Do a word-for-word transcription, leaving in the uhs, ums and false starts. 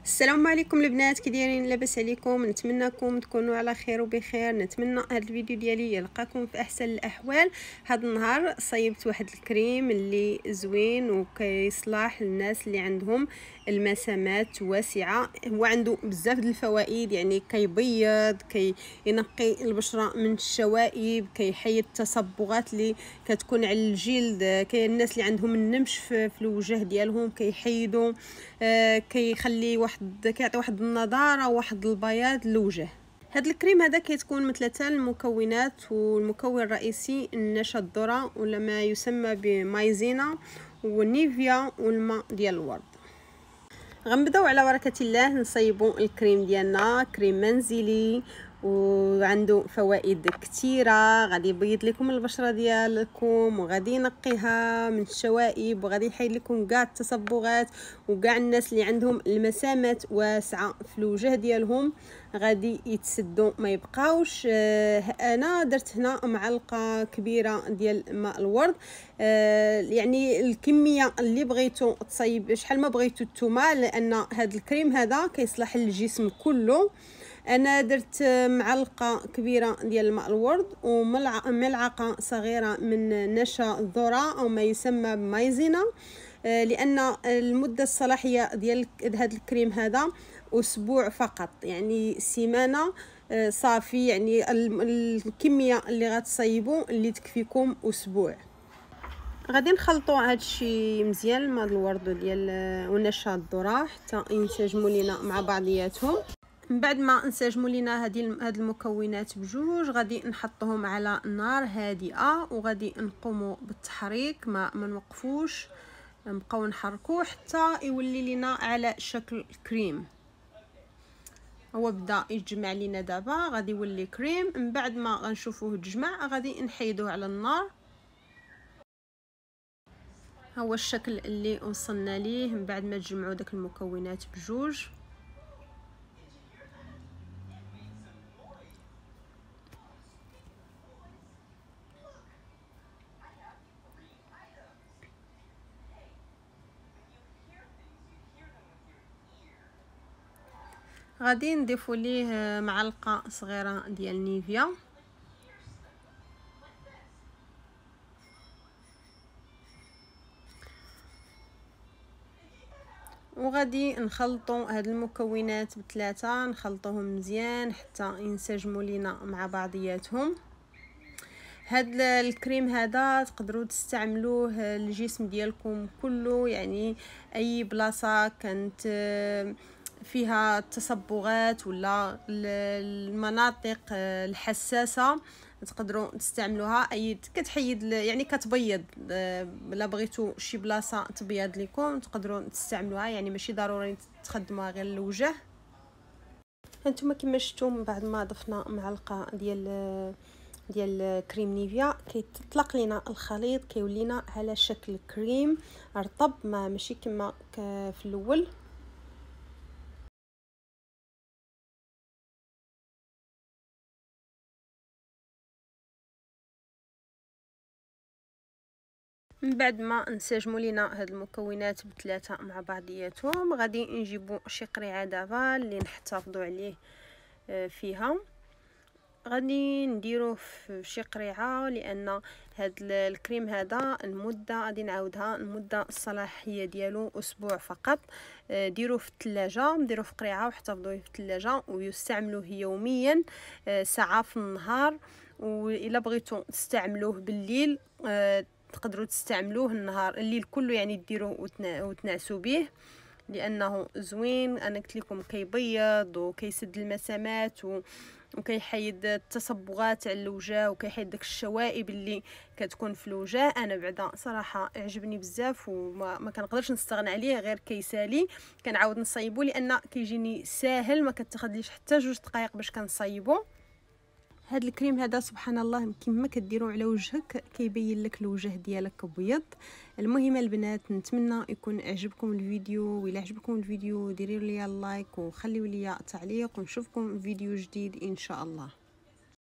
السلام عليكم البنات، كي دايرين؟ لاباس عليكم؟ نتمنىكم تكونوا على خير وبخير. نتمنى هذا الفيديو ديالي يلقاكم في احسن الاحوال. هذا النهار صيبت واحد الكريم اللي زوين وكيصلح للناس اللي عندهم المسامات واسعه. هو عنده بزاف د الفوائد، يعني كيبيض، كينقي البشره من الشوائب، كيحيد التصبغات اللي كتكون على الجلد. كاين الناس اللي عندهم النمش في الوجه ديالهم كيحيدوا، آه كيخلي واحد كيعطي واحد النضاره واحد البياض للوجه. هاد الكريم هذا كتكون من ثلاثه المكونات، والمكون الرئيسي النشا الذره ولا ما يسمى بمايزينا والنيفيا والماء ديال الورد. غنبداو على بركه الله نصيبوا الكريم ديالنا. كريم منزلي وعنده فوائد كثيره، غادي يبيض لكم البشره ديالكم وغادي ينقيها من الشوائب وغادي يحيد لكم كاع التصبغات، وكاع الناس اللي عندهم المسامات واسعه في الوجه ديالهم غادي يتسدوا ما يبقاوش. آه انا درت هنا معلقه كبيره ديال ماء الورد، آه يعني الكميه اللي بغيتو تصايب شحال ما بغيتو نتوما، لان هذا الكريم هذا كيصلح للجسم كله. انا درت معلقه كبيره ديال الماء الورد وملعقه صغيره من نشا الذره او ما يسمى بمايزينا، لان المده الصلاحيه ديال هذا الكريم هذا اسبوع فقط، يعني سيمانه صافي، يعني الكميه اللي غتصايبوا اللي تكفيكم اسبوع. غادي نخلطوا هادشي مزيان، الماء الورد ديال ونشا الذره حتى ينسجموا لينا مع بعضياتهم. من بعد ما نسجموا لينا هذه هاد المكونات بجوج غادي نحطهم على نار هادئه وغادي نقوموا بالتحريك، ما ما نوقفوش، نبقاو نحركوه حتى يولي لينا على شكل كريم. هو بدا يتجمع لينا دابا، غادي يولي كريم. من بعد ما غنشوفوه تجمع غادي نحيدوه على النار. هو الشكل اللي وصلنا ليه من بعد ما تجمعوا داك المكونات بجوج. غادي نضيفوا ليه معلقه صغيره ديال نيفيا، وغادي نخلطوا هاد المكونات بثلاثه، نخلطوهم مزيان حتى ينسجموا لينا مع بعضياتهم. هاد الكريم هذا تقدروا تستعملوه للجسم ديالكم كله، يعني اي بلاصه كانت فيها تصبغات ولا المناطق الحساسه تقدروا تستعملوها. اي كتحيد يعني كتبيض، الا بغيتوا شي بلاصه تبيض لكم تقدروا تستعملوها، يعني ماشي ضروري تخدموها غير الوجه. هانتوما كما شفتوا من بعد ما ضفنا معلقه ديال ديال كريم نيفيا كيطلق لينا الخليط، كيولينا على شكل كريم رطب، ما ماشي كما في الاول. من بعد ما نسجموا لينا هاد المكونات بثلاثه مع بعضياتهم غادي نجيبوا شي قريعه دابا اللي نحتفظوا عليه فيها. غادي نديروه في شي قريعه، لان هاد الكريم هذا المده غادي نعاودها، المده الصلاحيه ديالو اسبوع فقط. ديروه في الثلاجه، ديروه في قريعه واحتفظوه في الثلاجه ويستعملوه يوميا ساعه في النهار. والا بغيتوا تستعملوه بالليل تقدروا تستعملوه النهار الليل كله، يعني ديروه وتنعسوا به لانه زوين. انا قلت لكم كيبيض وكيسد المسامات و وكيحيد التصبغات على الوجه وكيحيد داك الشوائب اللي كتكون في الوجه. انا بعدا صراحه عجبني بزاف وما ما كنقدرش نستغنى عليه، غير كيسالي كنعاود نصايبو لان كيجيني ساهل، ما كتاخذليش حتى جوج دقائق باش كنصايبو. هاد الكريم هذا سبحان الله كيما كديرو على وجهك كيبين لك الوجه ديالك ابيض. المهم البنات نتمنى يكون عجبكم الفيديو، وإلا عجبكم الفيديو ديروا لي اللايك وخليوا لي تعليق، ونشوفكم فيديو جديد ان شاء الله.